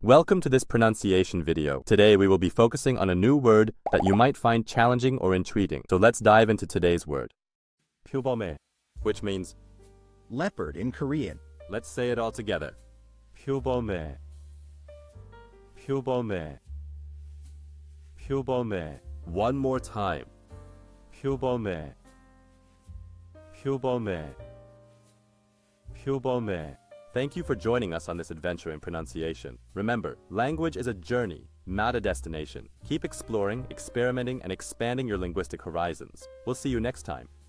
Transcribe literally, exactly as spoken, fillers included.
Welcome to this pronunciation video. Today we will be focusing on a new word that you might find challenging or intriguing. So let's dive into today's word. pyobeomui, which means leopard in Korean. Let's say it all together. pyobeomui. pyobeomui. pyobeomui. One more time. pyobeomui. pyobeomui. pyobeomui. Thank you for joining us on this adventure in pronunciation. Remember, language is a journey, not a destination. Keep exploring, experimenting, and expanding your linguistic horizons. We'll see you next time.